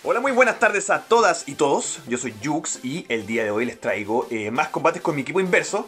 Hola, muy buenas tardes a todas y todos. Yo soy Jux y el día de hoy les traigo más combates con mi equipo inverso.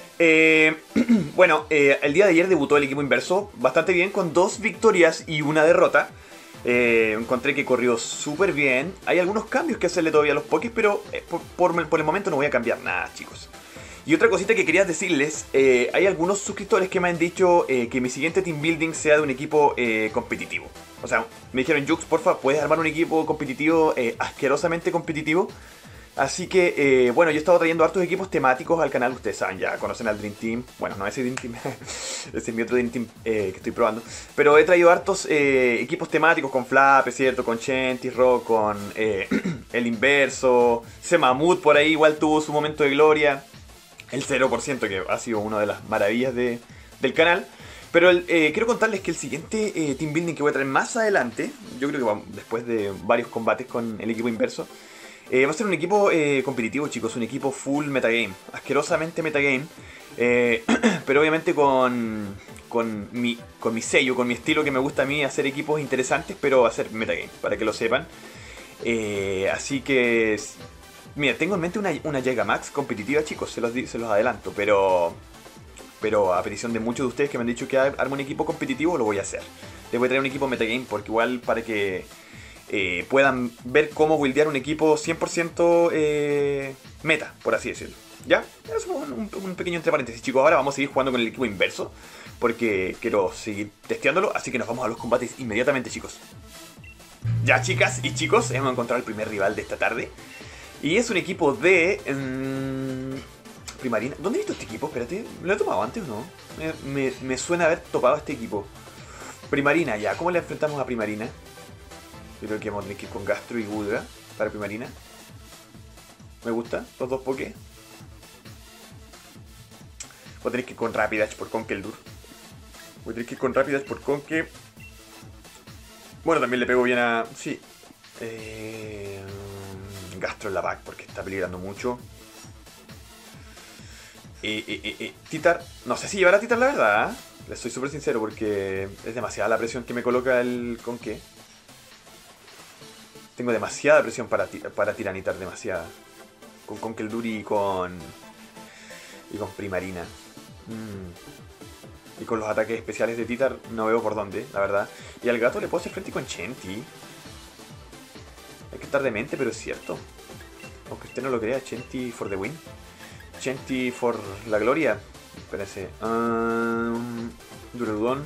El día de ayer debutó el equipo inverso bastante bien con 2 victorias y una derrota. Encontré que corrió súper bien. Hay algunos cambios que hacerle todavía a los pokés, pero por el momento no voy a cambiar nada, chicos. Y otra cosita que quería decirles, hay algunos suscriptores que me han dicho que mi siguiente team building sea de un equipo competitivo. O sea, me dijeron, Jux, porfa, ¿puedes armar un equipo competitivo, asquerosamente competitivo? Así que, yo he estado trayendo hartos equipos temáticos al canal. Ustedes saben, ya conocen al Dream Team. Bueno, no ese Dream Team, ese es mi otro Dream Team que estoy probando. Pero he traído hartos equipos temáticos con Flap, es cierto, con Shenty, Rock, con el inverso. Semamut por ahí igual tuvo su momento de gloria. El 0% que ha sido una de las maravillas del canal. Pero quiero contarles que el siguiente team building que voy a traer más adelante, yo creo que después de varios combates con el equipo inverso, va a ser un equipo competitivo, chicos, un equipo full metagame, asquerosamente metagame, pero obviamente con mi sello, con mi estilo que me gusta a mí hacer equipos interesantes, pero hacer metagame, para que lo sepan. Así que, mira, tengo en mente una Gigamax competitiva, chicos, se los adelanto, pero a petición de muchos de ustedes que me han dicho que arme un equipo competitivo, lo voy a hacer. Les voy a traer un equipo metagame porque igual para que puedan ver cómo buildear un equipo 100% meta, por así decirlo. ¿Ya? Es un pequeño entre paréntesis, chicos. Ahora vamos a seguir jugando con el equipo inverso porque quiero seguir testeándolo, así que nos vamos a los combates inmediatamente, chicos. Ya, chicas y chicos, hemos encontrado el primer rival de esta tarde. Y es un equipo de... Primarina. ¿Dónde he visto este equipo? Espérate, ¿lo he tomado antes o no? Me suena haber topado este equipo. Primarina, ya. ¿Cómo le enfrentamos a Primarina? Yo creo que vamos a tener que ir con Gastro y Gulga para Primarina. Me gusta, los dos pokés. Voy a tener que ir con Rapidash por Conkeldurr. Voy a tener que ir con Rapidash por Conke. Bueno, también le pego bien a... Sí. Gastro en la back porque está peligrando mucho. Titar, no sé si llevará a Titar la verdad, ¿eh? Les soy súper sincero porque es demasiada la presión que me coloca el Conque. Tengo demasiada presión para tiranitar, demasiada. Con Conkeldurr y con Primarina. Y con los ataques especiales de Titar no veo por dónde, la verdad. Y al gato le puedo hacer frente con Shenty. Hay que estar demente, pero es cierto. Aunque usted no lo crea, Shenty for the win. Shenty for la gloria. Espérense. Duraludon.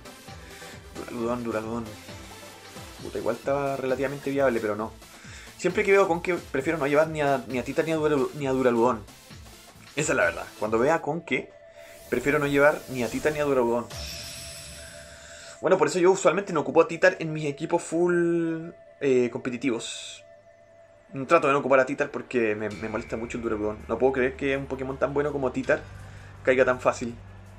Puta, igual estaba relativamente viable, pero no. Siempre que veo con que prefiero no llevar ni a Titar ni a Duraludon. Esa es la verdad. Cuando vea con que prefiero no llevar ni a Titar ni a Duraludon. Bueno, por eso yo usualmente no ocupo a Titar en mis equipos full competitivos. Trato de no ocupar a Titar porque me molesta mucho el Duraludon. No puedo creer que un Pokémon tan bueno como Titar caiga tan fácil.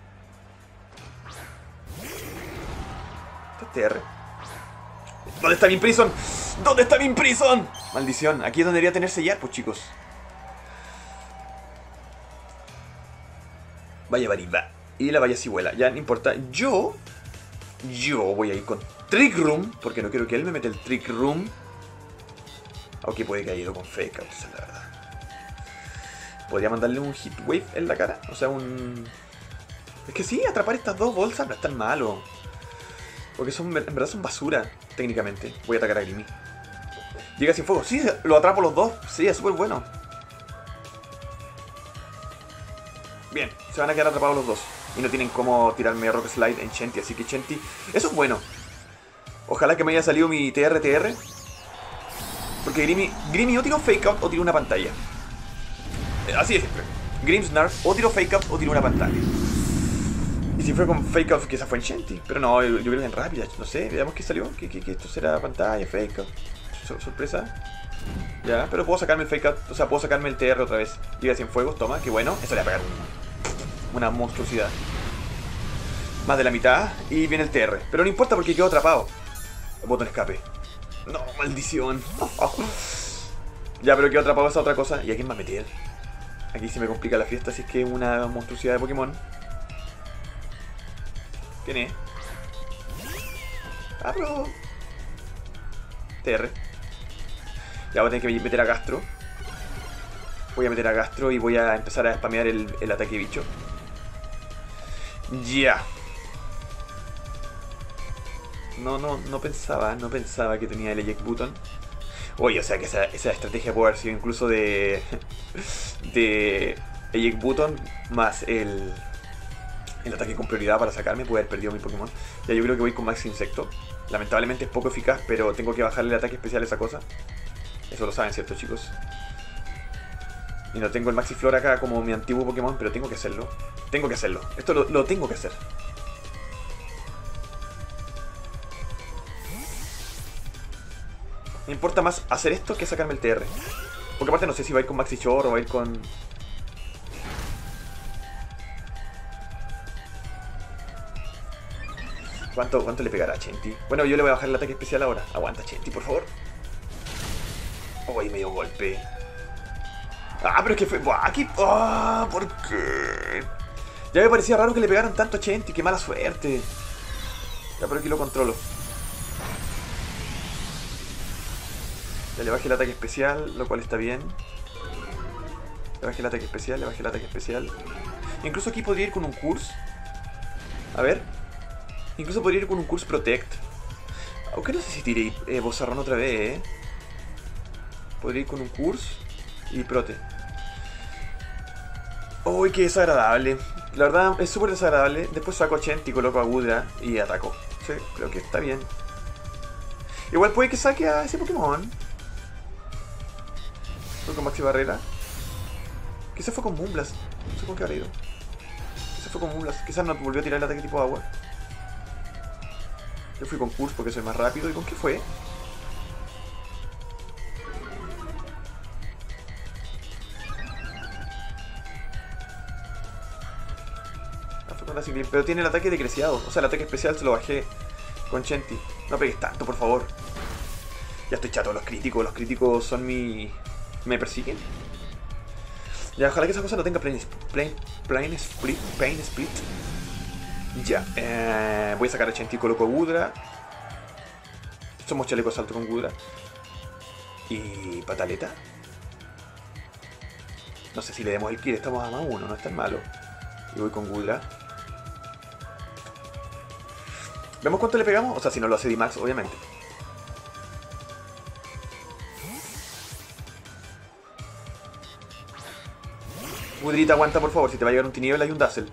TR. ¿Dónde está mi Imprison? ¿Dónde está mi Imprison? Maldición, aquí es donde debería tener sellar, pues chicos. Vaya variba. Y la vaya cibuela, ya no importa. Yo voy a ir con Trick Room porque no quiero que él me meta el Trick Room. Aunque puede que haya ido con Fake Out, esa es la verdad. Podría mandarle un Hit Wave en la cara. O sea, Es que sí, atrapar estas dos bolsas no es tan malo. Porque en verdad son basura, técnicamente. Voy a atacar a Grimy. Llega sin fuego. Sí, lo atrapo los dos. Sí, es súper bueno. Bien, se van a quedar atrapados los dos. Y no tienen cómo tirarme Rock Slide en Shenty. Así que Shenty, eso es bueno. Ojalá que me haya salido mi TR. Porque Grimy o tiro Fake Out o tiro una pantalla. Así de simple. Grimmsnarf o tiro Fake Out o tiro una pantalla. Y si fue con Fake Out, quizás fue en Shenty. Pero no, yo creo que en Rapidash. No sé, veamos qué salió. Que esto será pantalla, Fake Out. Sorpresa. Ya, pero puedo sacarme el Fake Out. O sea, puedo sacarme el TR otra vez. Llega sin fuegos, toma, qué bueno. Eso le va a pegar una monstruosidad. Más de la mitad. Y viene el TR. Pero no importa porque quedo atrapado. Botón escape. No, maldición. Ya, pero quedo atrapado esa otra cosa. ¿Y a quién va a meter? Aquí se me complica la fiesta si es que es una monstruosidad de Pokémon. ¿Quién es? Ah, pero... TR. Ya voy a tener que meter a Gastro. Voy a meter a Gastro y voy a empezar a spamear el ataque bicho. Ya. No pensaba que tenía el eject button. Oye, o sea que esa estrategia puede haber sido incluso de eject button más el ataque con prioridad para sacarme. Puede haber perdido mi Pokémon. Ya, yo creo que voy con Max Insecto. Lamentablemente es poco eficaz, pero tengo que bajarle el ataque especial a esa cosa. Eso lo saben, ¿cierto, chicos? Y no tengo el Maxiflor acá como mi antiguo Pokémon, pero tengo que hacerlo. Tengo que hacerlo. Esto lo tengo que hacer. Me importa más hacer esto que sacarme el TR. Porque aparte no sé si va a ir con Maxichor o va a ir con... ¿Cuánto le pegará a Chenti? Bueno, yo le voy a bajar el ataque especial ahora. Aguanta, Chenti, por favor. Uy, medio golpe. Ah, pero es que fue... Aquí... Ah, ¿por qué? Ya me parecía raro que le pegaran tanto a Chenti. Qué mala suerte. Ya, pero aquí lo controlo. Ya le bajé el ataque especial, lo cual está bien. Le bajé el ataque especial, le bajé el ataque especial. Incluso aquí podría ir con un Curse. A ver. Incluso podría ir con un Curse Protect. Aunque no sé si tiré Bozarrón otra vez, Podría ir con un Curse y Prote. Uy, qué desagradable. La verdad es súper desagradable. Después saco a Chenti, coloco a Gudra y ataco. Sí, creo que está bien. Igual puede que saque a ese Pokémon. Fue con Maxi Barrera. Quizás fue con Moonblast. No sé con qué habrá ido. Quizás fue con Moonblast. Quizás no volvió a tirar el ataque tipo agua. Yo fui con Curse porque soy más rápido. ¿Y con qué fue? Ah, fue con la Ciclip. Pero tiene el ataque decreciado. O sea, el ataque especial se lo bajé con Chenti. No pegues tanto, por favor. Ya estoy chato de los críticos. Los críticos son mi... ¿Me persiguen? Ya, ojalá que esa cosa no tenga Pain Split. Ya, voy a sacar a Chenti y coloco a Gudra. Somos chaleco salto con Gudra. Y Pataleta. No sé si le demos el kill, estamos a más uno, no es tan malo. Y voy con Gudra. ¿Vemos cuánto le pegamos? O sea, si no lo hace D-Max, obviamente. Gudrita, aguanta por favor, si te va a llegar un Tiniebla y un Dazzle.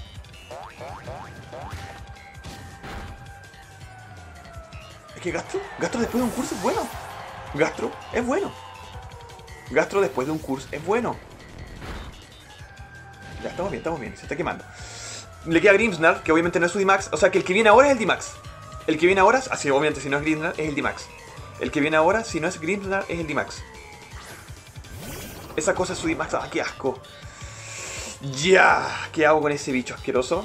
Es que Gastro después de un curso es bueno. Gastro es bueno. Gastro después de un curso es bueno. Ya, estamos bien, se está quemando. Le queda Grimmsnarl, que obviamente no es su D-Max. O sea que el que viene ahora es el D-Max. El que viene ahora, así obviamente si no es Grimmsnarl, es el D-Max. El que viene ahora, si no es Grimmsnarl, es el D-Max. Esa cosa es su D-Max. ¡Ah, qué asco! Ya, ¿qué hago con ese bicho asqueroso?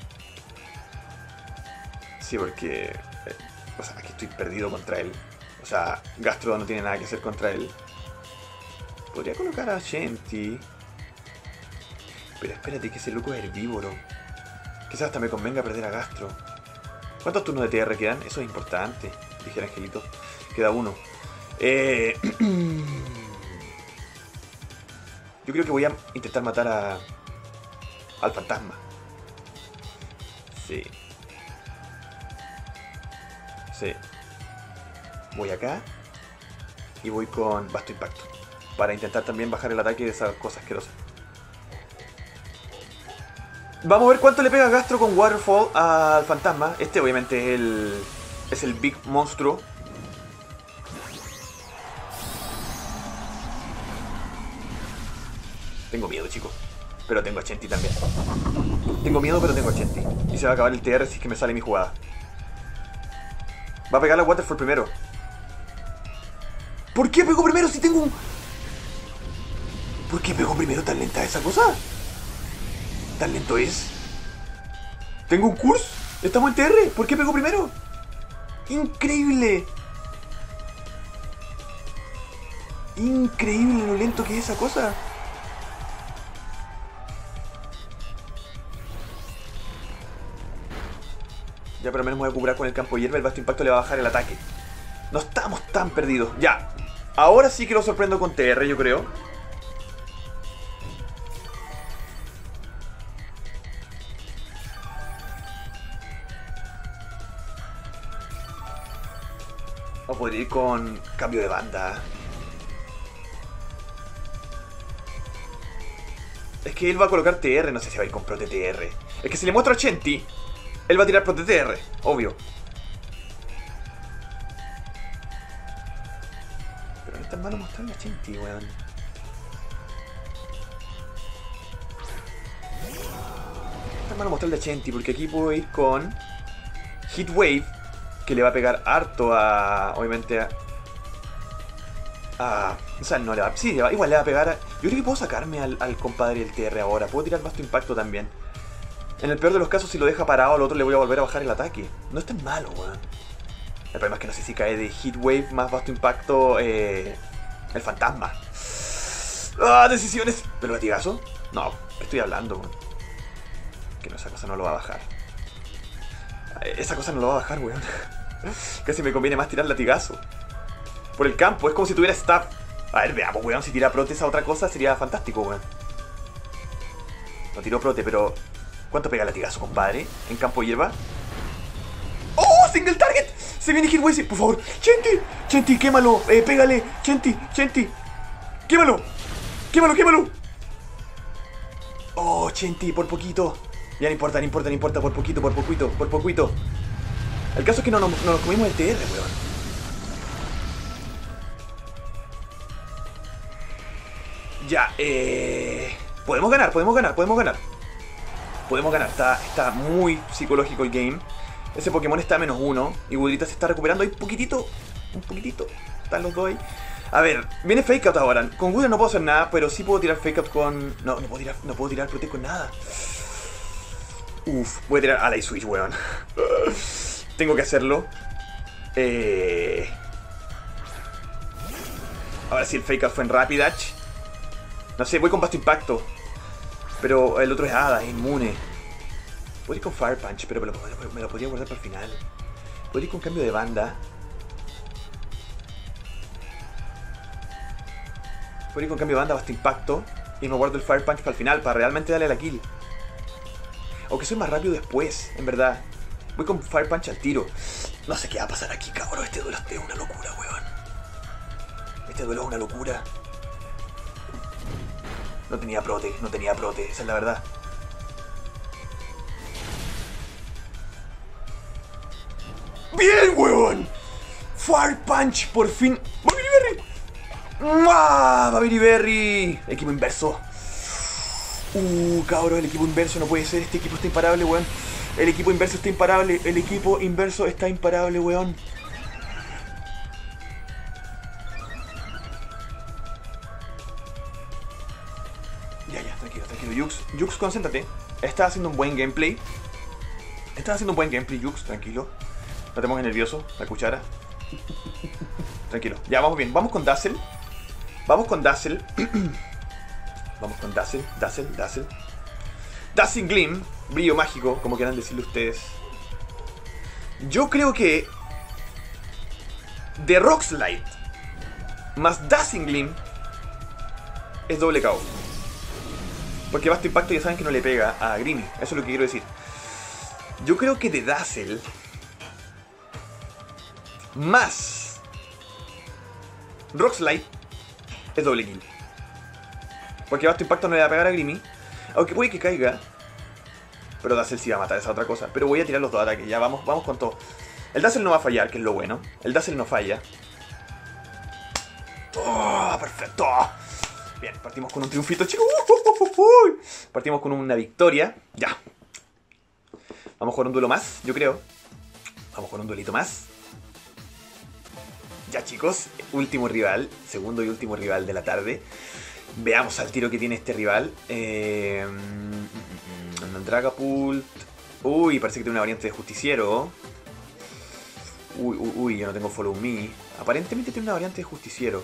Sí, porque... o sea, aquí estoy perdido contra él. O sea, Gastro no tiene nada que hacer contra él. Podría colocar a Chenti. Pero espérate, que ese loco es herbívoro. Quizás hasta me convenga perder a Gastro. ¿Cuántos turnos de TR quedan? Eso es importante, dije el angelito. Queda uno. Yo creo que voy a intentar matar al fantasma. Sí. Voy acá. Y voy con Vasto Impacto. Para intentar también bajar el ataque de esas cosas asquerosas. Vamos a ver cuánto le pega Gastro con Waterfall al fantasma. Este obviamente es el Big Monstruo. Tengo miedo, chicos. Pero tengo a Chenti también. Tengo miedo, pero tengo a Chenti. Y se va a acabar el TR si es que me sale mi jugada. Va a pegar la Waterfall primero. ¿Por qué pegó primero si tengo un...? ¿Por qué pegó primero tan lenta esa cosa? ¿Tan lento es? ¿Tengo un curso? Estamos en TR. ¿Por qué pegó primero? ¡Increíble! Increíble lo lento que es esa cosa. Ya, pero al menos me voy a curar con el campo hierba. El vasto impacto le va a bajar el ataque. No estamos tan perdidos. Ya. Ahora sí que lo sorprendo con TR, yo creo. O podría ir con cambio de banda. Es que él va a colocar TR, no sé si va a ir con Prote TR. Es que si le muestro a Chenti, él va a tirar Prote TR, obvio. Pero no es tan malo mostrarle a Chenti, weón. No es tan malo mostrarle a Chenti, porque aquí puedo ir con Heat Wave, que le va a pegar harto a... obviamente a... o sea, no le va... sí, igual le va a pegar a... yo creo que puedo sacarme al compadre del TR ahora. Puedo tirar vasto impacto también. En el peor de los casos, si lo deja parado al otro le voy a volver a bajar el ataque. No es tan malo, weón. El problema es que no sé si cae de Heat Wave más vasto impacto el fantasma. ¡Ah, decisiones! ¿Pero latigazo? No, estoy hablando, weón. Que no, esa cosa no lo va a bajar. Esa cosa no lo va a bajar, weón. Casi me conviene más tirar latigazo. Por el campo, es como si tuviera staff. A ver, veamos, weón, si tira prote esa otra cosa sería fantástico, weón. No tiró prote, pero... ¿cuánto pega el latigazo, compadre? En campo hierba. ¡Oh! ¡Single target! Se viene Hitway, por favor. ¡Chenti! ¡Chenti, quémalo! ¡Pégale! ¡Chenti! ¡Chenti! ¡Quémalo! ¡Quémalo, quémalo! ¡Oh, Chenti! Por poquito. Ya no importa, no importa, no importa. Por poquito, por poquito, por poquito. El caso es que no nos comimos el TR, weón. Ya, podemos ganar, podemos ganar, podemos ganar. Podemos ganar, está muy psicológico el game. Ese Pokémon está a -1 y Woodrita se está recuperando ahí poquitito. Un poquitito. Están los dos ahí. A ver, viene Fake Out ahora. Con Woodra no puedo hacer nada, pero sí puedo tirar Fake Out con... No puedo tirar Protect con nada. Uf, voy a tirar Ally Switch, weón. Tengo que hacerlo. Ahora sí el Fake Out fue en Rapidash. No sé, voy con Vasto Impacto. Pero el otro es Hada, es inmune. Puedo ir con Fire Punch, pero me lo podría guardar para el final. Puedo ir con cambio de banda. Puedo ir con cambio de banda, Vasto Impacto. Y me guardo el Fire Punch para el final, para realmente darle la kill. Aunque soy más rápido después, en verdad. Voy con Fire Punch al tiro. No sé qué va a pasar aquí, cabrón. Este duelo es una locura, weón. Este duelo es una locura. No tenía prote, esa es la verdad. ¡Bien, weón! Fire Punch, por fin. ¡Babiri Berry! ¡Mua! ¡Babiri Berry! Equipo inverso. Cabrón, el equipo inverso no puede ser. Este equipo está imparable, weón. El equipo inverso está imparable. El equipo inverso está imparable, weón. Ya, tranquilo, Jux, concéntrate. Estás haciendo un buen gameplay. Jux, tranquilo. No te pongas nervioso, la cuchara. Tranquilo, ya vamos bien. Vamos con Dazzle. Vamos con Dazzle. Dazzling Gleam, brillo mágico, como quieran decirlo ustedes. Yo creo que de Rock Slide más Dazzling Gleam es doble KO. Porque Vasto Impacto ya saben que no le pega a Grimy. Eso es lo que quiero decir. Yo creo que de Dazzle más Rock Slide es doble kill. Porque Vasto Impacto no le va a pegar a Grimy. Aunque puede que caiga. Pero Dazzle sí va a matar esa otra cosa. Pero voy a tirar los dos ataques. Ya vamos con todo. El Dazzle no va a fallar, que es lo bueno. El Dazzle no falla. ¡Oh, perfecto! Bien, partimos con un triunfito, chicos. Partimos con una victoria. Ya. Vamos a jugar un duelo más, yo creo. Vamos con un duelito más. Ya, chicos. Último rival. Segundo y último rival de la tarde. Veamos al tiro que tiene este rival. Dragapult. Uy, parece que tiene una variante de justiciero. Uy, yo no tengo Follow Me. Aparentemente tiene una variante de justiciero.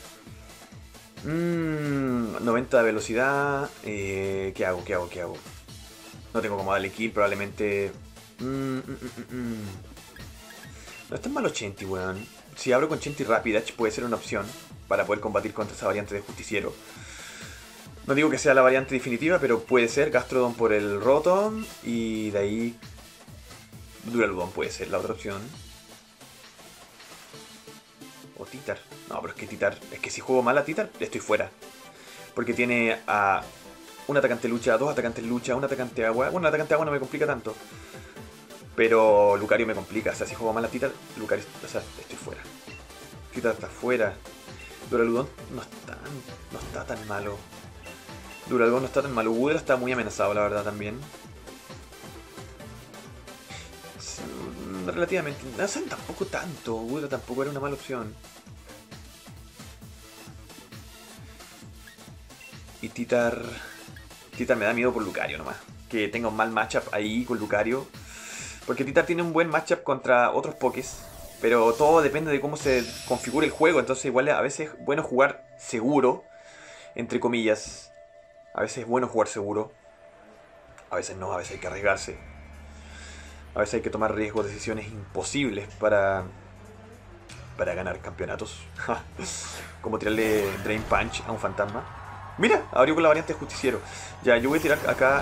90 de velocidad. ¿Qué hago? No tengo como darle kill, probablemente. No es tan malo Chenti, weón. si abro con Chenty Rapidash puede ser una opción para poder combatir contra esa variante de Justiciero. No digo que sea la variante definitiva, pero puede ser Gastrodon por el Rotom y de ahí Duraludon puede ser la otra opción. O Titar. No, pero es que Titar, es que si juego mal a Titar estoy fuera. Porque tiene a un atacante lucha, dos atacantes lucha, un atacante agua. Bueno, el atacante agua no me complica tanto. Pero Lucario me complica. O sea, si juego mal a Titar, Lucario, o sea, estoy fuera. Titar está fuera. Duraludon no está tan malo. Duraludon no está tan malo. Woodra está muy amenazado, la verdad, también. Relativamente. No sé, tampoco tanto. Woodra tampoco era una mala opción. Y Titar me da miedo por Lucario nomás. Que tenga un mal matchup ahí con Lucario. Porque Titar tiene un buen matchup contra otros Pokés. Pero todo depende de cómo se configure el juego. Entonces igual a veces es bueno jugar seguro. Entre comillas. A veces es bueno jugar seguro. A veces no, a veces hay que arriesgarse. A veces hay que tomar riesgos, decisiones imposibles para ganar campeonatos. Como tirarle Drain Punch a un fantasma. Mira, abrió con la variante de Justiciero. Ya, yo voy a tirar acá...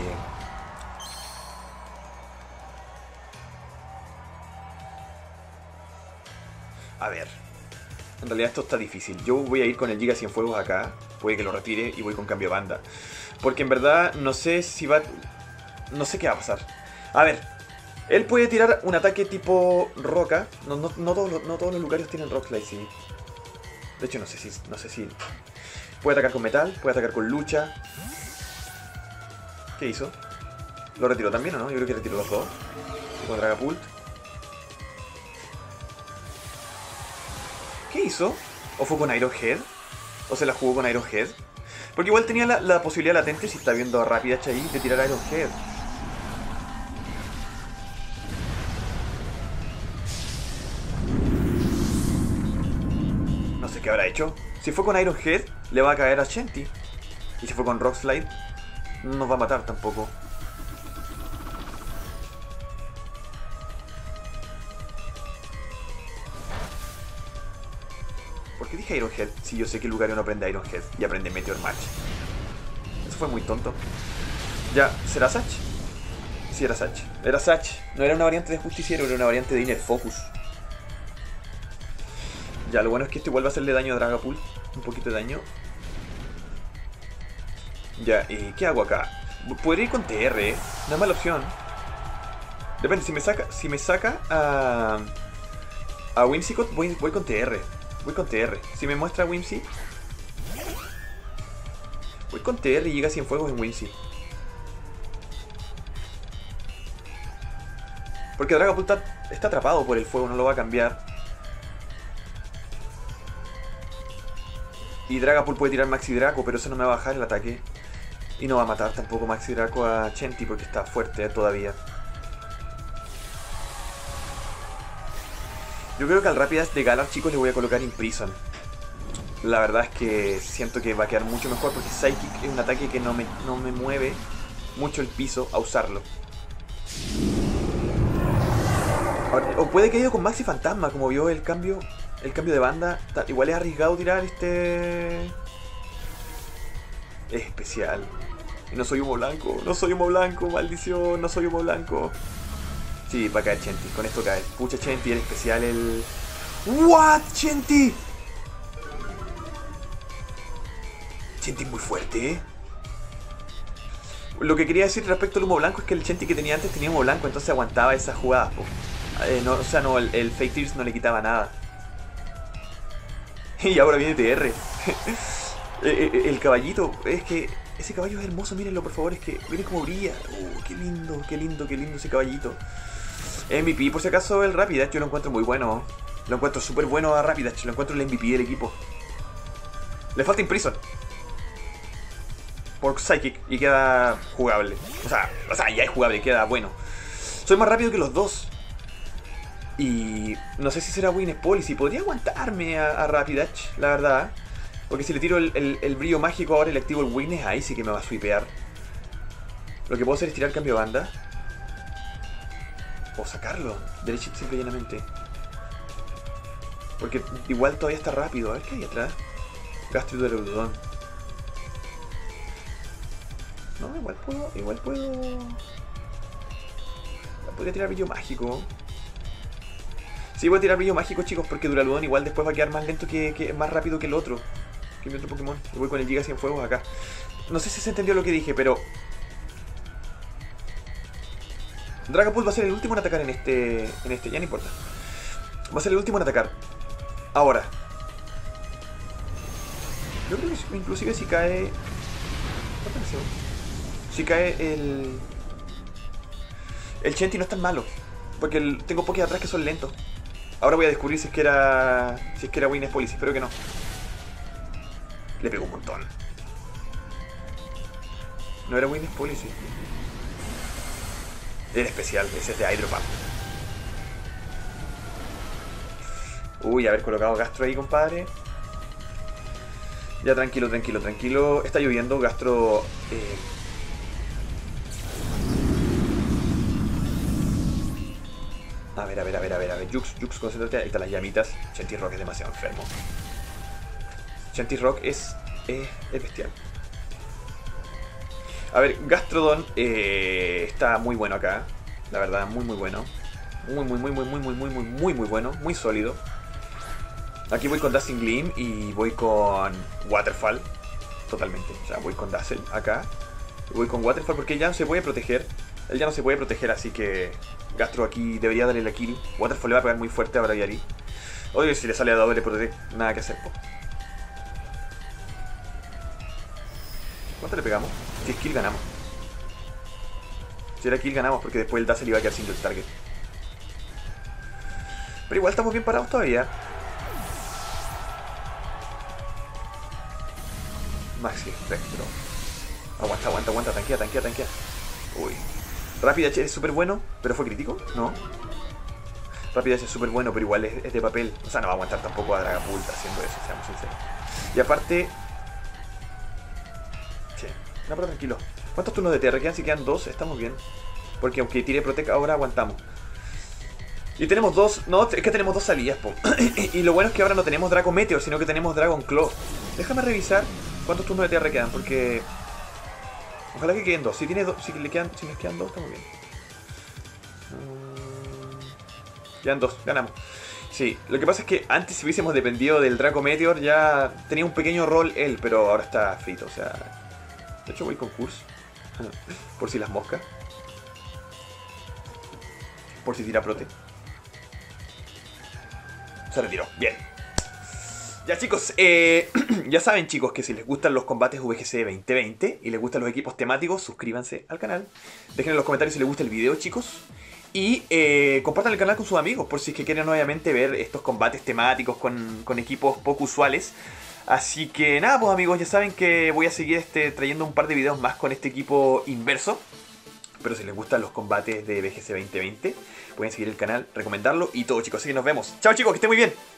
A ver. En realidad esto está difícil. Yo voy a ir con el Giga Cienfuegos acá. Puede que lo retire y voy con cambio de banda. Porque en verdad no sé si va... No sé qué va a pasar. A ver. Él puede tirar un ataque tipo roca. No todos los Lucarios tienen Rock Slide, sí. De hecho no sé si... Puede atacar con metal, puede atacar con lucha. ¿Qué hizo? ¿Lo retiró también o no? Yo creo que retiró los dos. Con Dragapult. ¿Qué hizo? ¿O fue con Iron Head? ¿O se la jugó con Iron Head? Porque igual tenía la posibilidad latente, si está viendo a Rapidash ahí, de tirar Iron Head. No sé qué habrá hecho. Si fue con Iron Head, le va a caer a Shenty. Y si fue con Rock Slide, no nos va a matar tampoco. ¿Por qué dije Iron Head si yo sé que Lucario no aprende Iron Head y aprende Meteor Match? Eso fue muy tonto. Ya, ¿será Sach? Sí, era Sach. Era Sach. No era una variante de Justiciero, era una variante de Inner Focus. Ya, lo bueno es que esto igual va a hacerle daño a Dragapult. Un poquito de daño. Ya, ¿qué hago acá? Podría ir con TR, ¿eh? No es mala opción. Depende, si me saca a Whimsicott, voy con TR. Voy con TR. Si me muestra Whimsy, voy con TR y llega a Cienfuegos en Whimsy. Porque Dragapult está atrapado por el fuego, no lo va a cambiar. Y Dragapult puede tirar Maxi Draco, pero eso no me va a bajar el ataque. Y no va a matar tampoco Maxi Draco a Shenty porque está fuerte todavía. Yo creo que al Rapidash de Galar, chicos, le voy a colocar Imprison. La verdad es que siento que va a quedar mucho mejor porque Psychic es un ataque que no me mueve mucho el piso a usarlo. Ahora, o puede que haya ido con Maxi Fantasma, como vio el cambio de banda. Igual es arriesgado tirar este... Es especial. Y no soy humo blanco, no soy humo blanco, maldición, no soy humo blanco. Sí, va a caer Shenty, con esto cae. Pucha Shenty, el especial, el... ¿What? Shenty. Shenty es muy fuerte, ¿eh? Lo que quería decir respecto al humo blanco es que el Shenty que tenía antes tenía humo blanco, entonces aguantaba esas jugadas, po. No, o sea, no, el Fake Tears no le quitaba nada. Y ahora viene TR. El caballito, es que ese caballo es hermoso, mírenlo por favor, es que miren cómo brilla. Qué lindo, qué lindo, qué lindo ese caballito. MVP, por si acaso, el Rapidash yo lo encuentro muy bueno. Lo encuentro súper bueno a Rapidash, lo encuentro el MVP del equipo. Le falta Imprison por Psychic y queda jugable. O sea, ya es jugable, queda bueno. Soy más rápido que los dos. Y no sé si será Win Policy. Podría aguantarme a Rapidash, la verdad. Porque si le tiro el brillo mágico ahora y le activo el Witness, ahí sí que me va a sweepear. Lo que puedo hacer es tirar cambio de banda. O sacarlo, derechito, simple y llanamente. Porque igual todavía está rápido. A ver qué hay atrás. Gastro y Duraludon. No, igual puedo... Podría tirar brillo mágico. Sí, voy a tirar brillo mágico, chicos, porque Duraludon igual después va a quedar más lento más rápido que el otro. Que mi otro Pokémon. Y voy con el Giga Cienfuegos acá. No sé si se entendió lo que dije, pero... Dragapult va a ser el último en atacar en este... Ya no importa. Va a ser el último en atacar. Ahora. Yo creo que inclusive si cae... Si cae el Chenty no es tan malo. Porque tengo Pokés atrás que son lentos. Ahora voy a descubrir si es que era Winged Policy. Espero que no. Le pegó un montón. No era Winged Policy. Era especial. Ese es de Hydropump. Uy, haber colocado Gastro ahí, compadre. Ya, tranquilo. Está lloviendo, Gastro... A ver. Jux, concéntrate. Ahí están las llamitas. Chenty Rock es demasiado enfermo. Chenty Rock es bestial. A ver, Gastrodon está muy bueno acá. La verdad, muy bueno. Muy bueno. Muy sólido. Aquí voy con Dazzling Gleam y voy con Waterfall. Totalmente. O sea, voy con Dazzle acá. Y voy con Waterfall porque él ya no se puede proteger. Así que Gastro aquí debería darle la kill. Waterfall le va a pegar muy fuerte a Braviary. Oye, si le sale a doble protect, nada que hacer, po. ¿Cuánto le pegamos? Si es kill ganamos. Si era kill ganamos porque después el Dazzle iba a quedar sin el target. Pero igual estamos bien parados todavía. Maxi Spectro. Aguanta, tanquea. Uy. Rapid H es súper bueno, pero fue crítico, ¿no? Rapid H es súper bueno, pero igual es de papel. O sea, no va a aguantar tampoco a Dragapult haciendo eso, seamos sinceros. Y aparte... Sí, no, pero tranquilo. ¿Cuántos turnos de TR quedan? Si quedan 2, estamos bien. Porque aunque tire Protect ahora, aguantamos. Y tenemos dos... No, es que tenemos dos salidas, po. Y lo bueno es que ahora no tenemos Draco Meteor, sino que tenemos Dragon Claw. Déjame revisar cuántos turnos de TR quedan, porque... Ojalá que queden 2. Si les quedan 2, estamos bien. Quedan 2, ganamos. Sí, lo que pasa es que antes si hubiésemos dependido del Draco Meteor ya tenía un pequeño rol él, pero ahora está frito, o sea... De hecho voy con Curse. Por si las moscas. Por si tira prote. Se retiró, bien. Ya chicos, ya saben chicos que si les gustan los combates VGC 2020 y les gustan los equipos temáticos, suscríbanse al canal. Dejen en los comentarios si les gusta el video chicos. Y compartan el canal con sus amigos por si es que quieren nuevamente ver estos combates temáticos con equipos poco usuales. Así que nada pues amigos, ya saben que voy a seguir trayendo un par de videos más con este equipo inverso. Pero si les gustan los combates de VGC 2020, pueden seguir el canal, recomendarlo y todo chicos. Así que nos vemos. Chao chicos, que estén muy bien.